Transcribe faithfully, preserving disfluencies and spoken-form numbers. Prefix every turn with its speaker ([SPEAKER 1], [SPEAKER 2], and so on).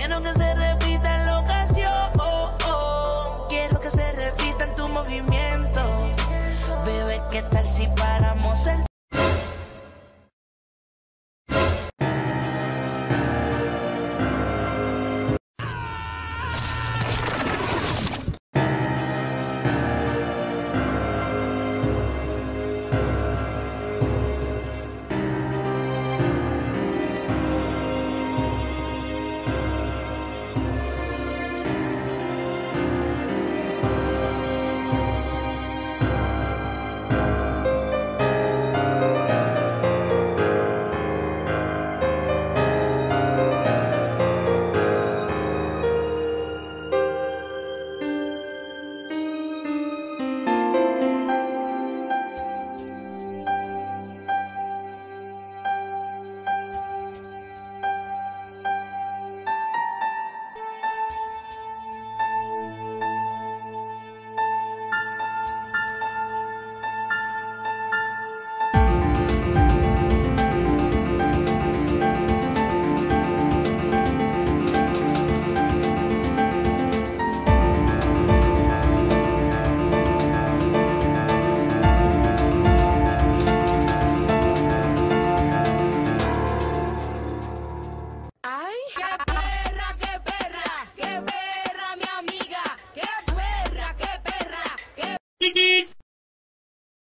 [SPEAKER 1] quiero que se repita en la ocasión. Quiero que se repita en tu movimiento. Bebé, ¿qué tal si paramos el